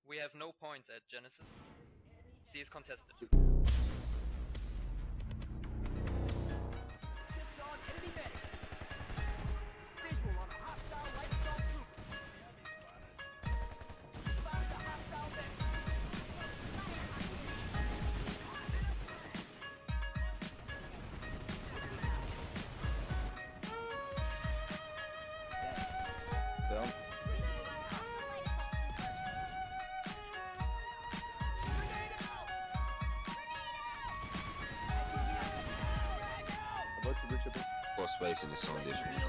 We have no points at Genesis. C is contested. Just saw an enemy medic. Visual on a hostile light assault trooper. Spotted a hostile medic. Down. About to reach a bit. Got space in the sun this week.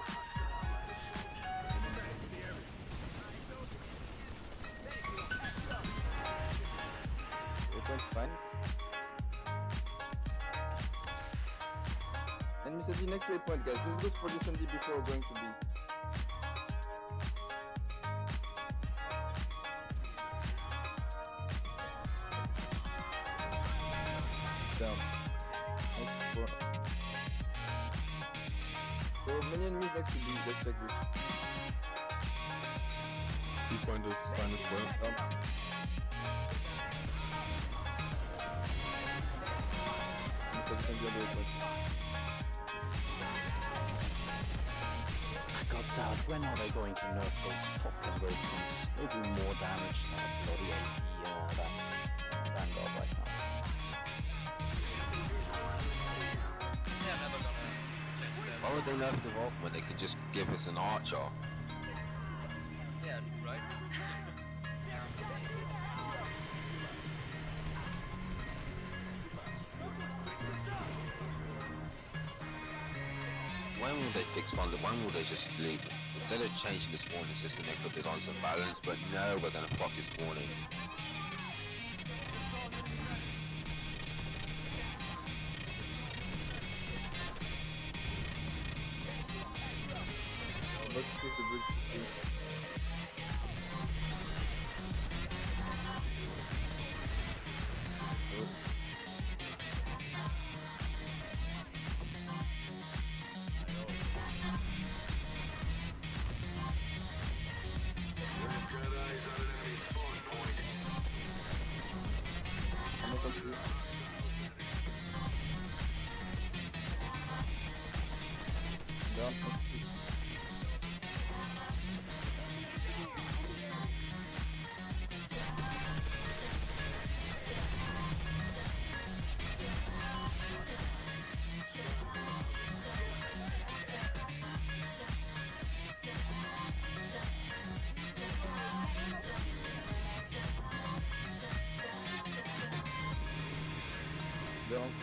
Waypoint's fine. And Mr. D, next waypoint, guys. Let's go for this ND before we're going to B. Down. Next four. So many enemies next to B. Let's check this. B point is fine as well. Down. Mr. D can be on the waypoint. God damn, when are they going to nerf those fucking weapons? They do more damage than a bloody AP that Vanguard right now. They're never gonna change them. Why would they nerf the Vulcan when they could just give us an archer? Yeah, right? When will they fix Thunder? When will they just leave? Instead of changing the spawning system, they could have done some balance, but no, we're gonna fuck this spawning. Let's push the bridge to C. Almost on C. Down, on C. They're on C.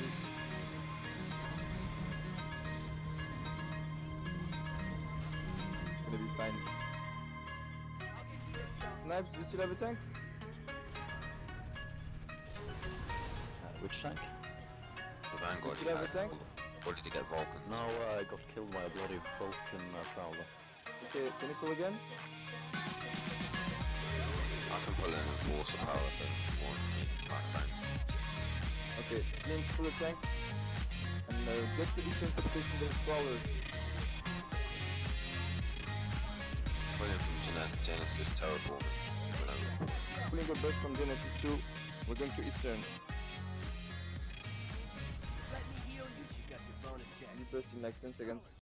It's gonna be fine. Snipes, do you still have a tank? Which tank? The Vanguard Did you have a tank? Or did you get Vulcan? No, I got killed by a bloody Vulcan Prowler. Okay, can you call again? I can pull in and force a power if they want me. Right. Okay, flame full of tank. And get to this substation, there's crawlers. Pull in from Genesis Terraforming. Pulling a burst from Genesis 2. We're going to Eastern. Let me heal you. You got your bonus check. Be burst in like 10 seconds.